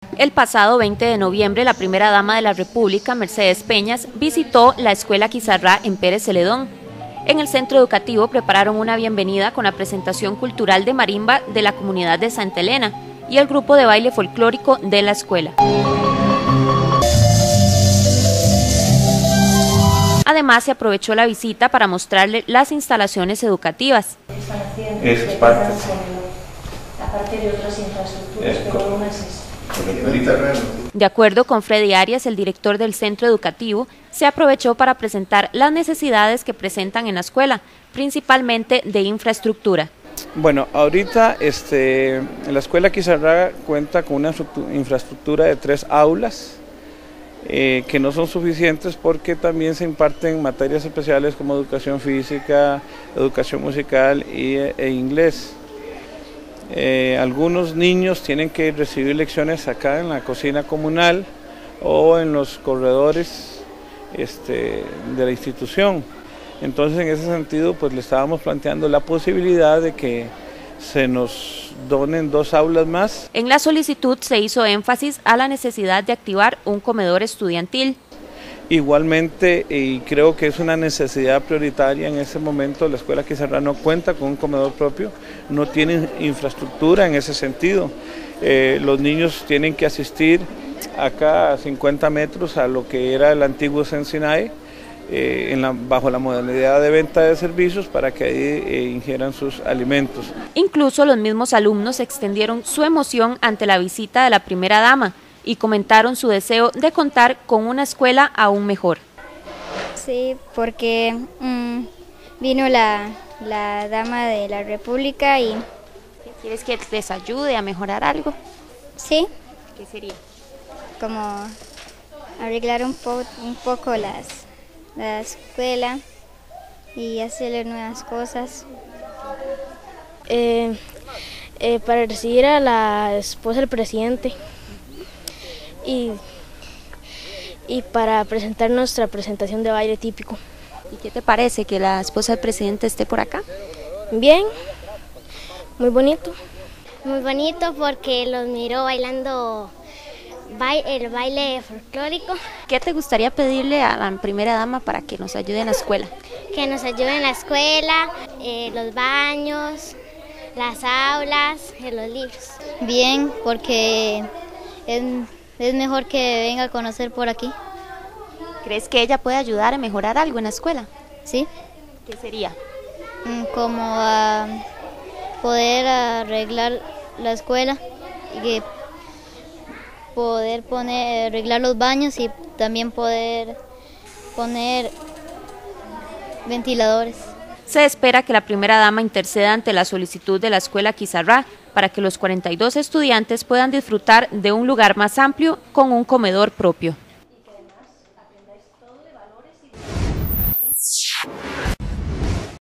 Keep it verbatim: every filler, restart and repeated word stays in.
El pasado veinte de noviembre, la primera dama de la República, Mercedes Peñas, visitó la Escuela Quizarrá en Pérez Celedón. En el centro educativo prepararon una bienvenida con la presentación cultural de marimba de la comunidad de Santa Elena y el grupo de baile folclórico de la escuela. Además, se aprovechó la visita para mostrarle las instalaciones educativas. Es parte, aparte de otras infraestructuras, pero una es esa. De acuerdo con Freddy Arias, el director del centro educativo, se aprovechó para presentar las necesidades que presentan en la escuela, principalmente de infraestructura. Bueno, ahorita este, la escuela Quizarrá cuenta con una infraestructura de tres aulas, eh, que no son suficientes porque también se imparten materias especiales como educación física, educación musical y, e inglés. Eh, algunos niños tienen que recibir lecciones acá en la cocina comunal o en los corredores este, de la institución. Entonces, en ese sentido, pues le estábamos planteando la posibilidad de que se nos donen dos aulas más. En la solicitud se hizo énfasis a la necesidad de activar un comedor estudiantil. Igualmente, y creo que es una necesidad prioritaria en este momento, la escuela Quizarrá no cuenta con un comedor propio, no tiene infraestructura en ese sentido. Eh, los niños tienen que asistir acá a cincuenta metros a lo que era el antiguo Sensinay, eh, en la, bajo la modalidad de venta de servicios para que ahí eh, ingieran sus alimentos. Incluso los mismos alumnos extendieron su emoción ante la visita de la primera dama y comentaron su deseo de contar con una escuela aún mejor. Sí, porque mmm, vino la, la dama de la República y... ¿Quieres que les ayude a mejorar algo? Sí. ¿Qué sería? Como arreglar un, po un poco las, la escuela y hacerle nuevas cosas. Eh, eh, para recibir a la esposa del presidente. Y, y para presentar nuestra presentación de baile típico. ¿Y qué te parece que la esposa del presidente esté por acá? Bien, muy bonito. Muy bonito porque los miró bailando el baile folclórico. ¿Qué te gustaría pedirle a la primera dama para que nos ayude en la escuela? Que nos ayude en la escuela, eh, los baños, las aulas, y los libros. Bien, porque es... Es mejor que venga a conocer por aquí. ¿Crees que ella puede ayudar a mejorar algo en la escuela? Sí. ¿Qué sería? Como a poder arreglar la escuela y que poder poner, arreglar los baños y también poder poner ventiladores. Se espera que la primera dama interceda ante la solicitud de la escuela Quizarrá para que los cuarenta y dos estudiantes puedan disfrutar de un lugar más amplio con un comedor propio.